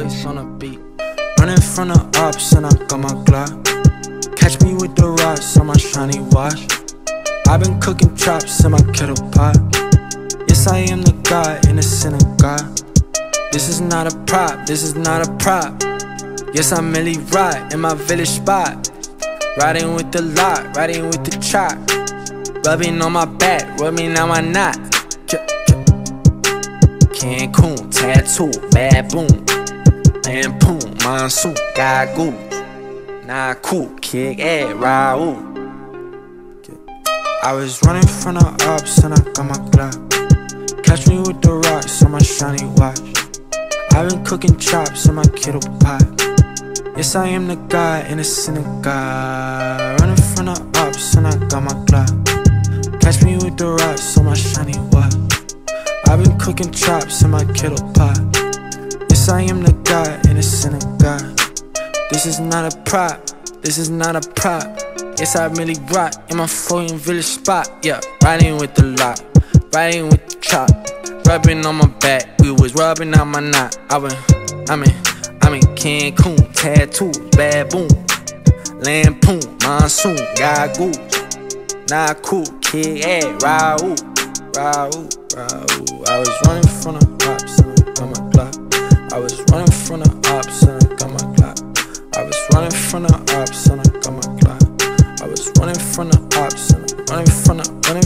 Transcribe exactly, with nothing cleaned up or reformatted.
place on a beat. Running from the ops and I got my Glock. Catch me with the rocks on my shiny watch. I've been cooking chops in my kettle pot. Yes, I am the God in the synagogue. This is not a prop, this is not a prop. Yes, I'm Millie Rod in my village spot. Riding with the lot, riding with the chop. Rubbing on my back, rubbing on my knot. Cancun, tattoo, baboon. Lampoon, monsoon, gagoo. Nah, cool, kick ass, Raul. I was running from the ops and I got my Glock. Catch me with the rocks on my shiny watch. I've been cooking chops in my kettle pot. Yes, I am the guy in the synagogue. Running from the ops and I got my Glock. Catch me with the rocks on my shiny watch. I've been cooking chops in my kettle pot. Yes, I am the guy in the synagogue. This is not a prop, this is not a prop. Yes, I really rock in my floating village spot. Yeah, riding with the lot, riding with the chop. Rubbing on my back, we was rubbing on my knot. I been, I'm in, I'm in Cancun, tattoo, baboon. Lampoon, monsoon, gagoo. Nah, cool, kid, ass, Raul, Raul, Raul. I was running from the ops and I got my Glock. I was running from the ops and I got my Glock. I was running from the ops and I got my Glock. I was running from the ops and I'm running from the, running